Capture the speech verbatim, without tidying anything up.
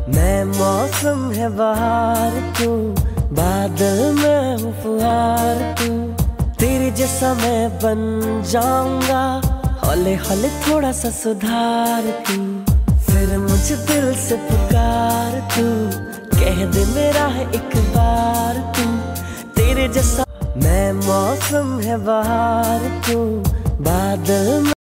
मैं मौसम है बहार तू, बादल मैं हूँ फुहार तू। तेरे जैसा मैं बन जाऊंगा, हौले हौले थोड़ा सा सुधार तू। फिर मुझे दिल से पुकार तू, कह दे मेरा है एक बार तू। तेरे जैसा मैं मौसम है बहार तू, बादल